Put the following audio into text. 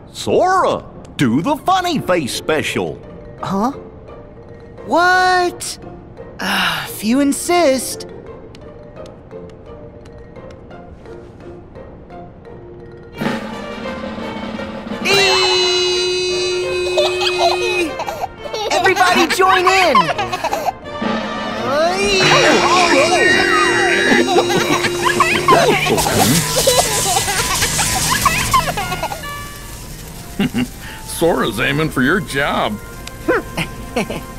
Sora, do the funny face special. Huh? What? If you insist. Eee! Everybody join in! Sora's aiming for your job.